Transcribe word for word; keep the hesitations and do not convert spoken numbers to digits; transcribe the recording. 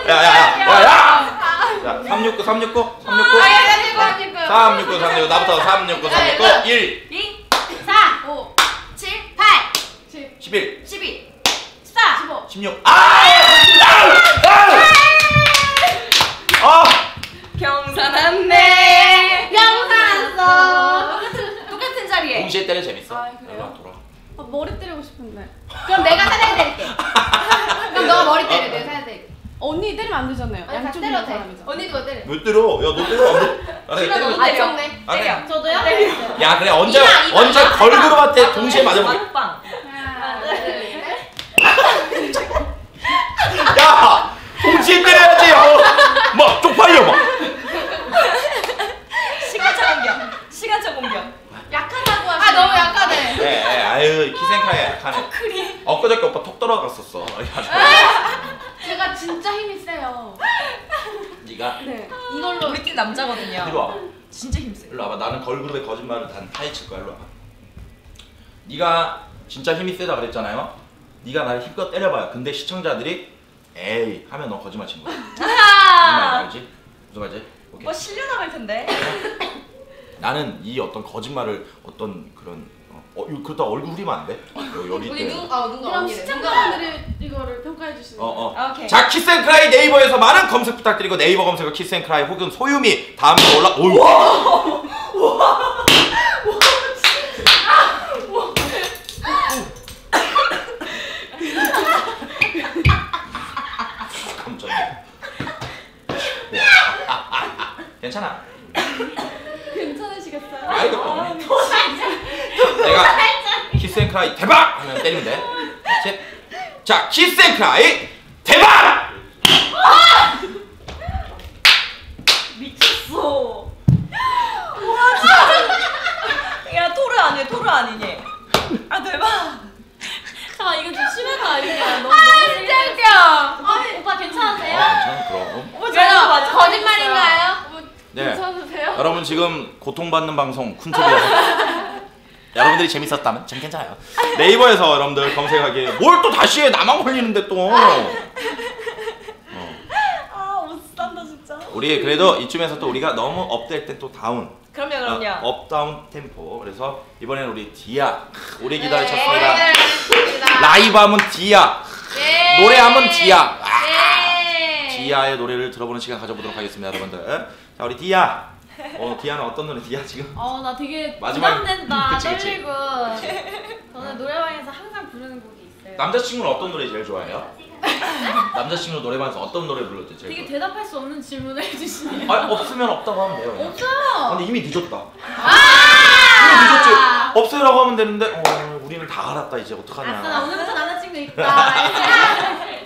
야야야야야. 자 삼육구 삼육구 삼육구 삼육구 삼육구 나부터 삼육구 삼육구 일 이 사 오 칠 팔 십일 십이 십사 십오 십육 아! 아! 경사났네. 경사났어. 똑같은 자리에. 동시에 때려 재밌어. 아, 그래요? 일로 와, 돌아. 아, 머리 때리고 싶은데. 그럼 내가 사다리 때릴게. 그럼 너가 머리 때려. 내가 사다리 때릴게. 언니 때리면 안 되잖아요. 아니, 양쪽 때려도 있는 돼. 사람이죠. 언니도 때려. 왜 때려? 야 너 때려 안 돼? 아, 싫어, 너도 때려. 때려. 네 아, 때려. 저도요? 때려. 야 그래 언제 이마, 이마, 언제 이마. 걸그룹한테 동시에 맞아보게. 하나 둘 셋. 야 동시에 때려야지. 어. 막 쪽팔려 막. 시간차 공격. 시간차 공격. 약하다고 하시. 아 너무 약하네. 네, 네 아유 키센카이 약하네. 크리. 엊그저께 오빠 턱 떨어갔었어. 제가 진짜 힘이 세요. 네가 네. 이걸로 우리 팀 남자거든요. 이리 와. 진짜 힘세. 일로 와봐. 나는 걸그룹의 거짓말을 단 파헤칠 거야. 일로 와봐. 네가 진짜 힘이 세다 그랬잖아요. 네가 나를 힘껏 때려봐요. 근데 시청자들이 에이 하면 너 거짓말 친 거야. 무슨 말인지 알지? 무슨 말인지? 오케이. 뭐 실려 나갈 텐데. 나는 이 어떤 거짓말을 어떤 그런 어, 어 이거 그러다 얼굴 후리면 안 돼? 여, 열이 우리 때. 눈, 아 눈가 그럼 언니래. 시청자분들이 이거를 평가해 주시는 거예요. 어, 어. 오케이. 자 키스앤크라이 네이버에서 많은 검색 부탁드리고 네이버 검색어 키스앤크라이 혹은 소유미 다음으로 올라. 오유. 깜짝이야. 괜찮아. 괜찮으시겠어요? 아이고. 내가 키스앤크라이 대박 하면 때리면 돼. 셋. 자 키스앤크라이 대박. 미쳤어. 와 진짜. 야 토르 아니야 토르 아니니? 아 대박. 잠깐 이거 좀 심한 거 아니냐? 너무 아 진짜 웃겨. 아, 오빠 괜찮으세요? 아, 괜찮아 그럼. 오빠 저거 거짓말인가요? 뭐, 네. 괜찮으세요? 여러분 지금 고통받는 방송 쿤투비야. 여러분들이 재밌었다면 전 괜찮아요. 네이버에서 여러분들 검색하기에 뭘 또 다시 해. 나만 걸리는데 또. 아 못 산다 진짜. 우리 그래도 이쯤에서 또 우리가 너무 업될 때 또 다운. 그럼요 그럼요. 어, 업다운 템포. 그래서 이번에는 우리 디아 오래 네. 기다리셨습니다. 네. 라이브 하면 디아, 네. 노래하면 디아. 아, 네. 디아의 노래를 들어보는 시간 가져보도록 하겠습니다, 여러분들. 자 우리 디아. 어 디아는 어떤 노래? 디아 지금? 어, 나 되게 마지막- 부담된다. 그치, 그치. 떨리고. 저는 노래방에서 항상 부르는 곡이 있어요. 남자친구는 어떤 노래 제일 좋아해요? 남자친구 노래방에서 어떤 노래 불렀지 제일 되게 좋아해요? 대답할 수 없는 질문을 해주시네요. 아니 없으면 없다고 하면 돼요. 그냥. 없어요. 근데 이미 늦었다. 아! 이미 늦었지. 없어요라고 하면 되는데 어, 우리는 다 알았다 이제 어떡하냐. 아싸, 나 오늘부터 남자친구 있다.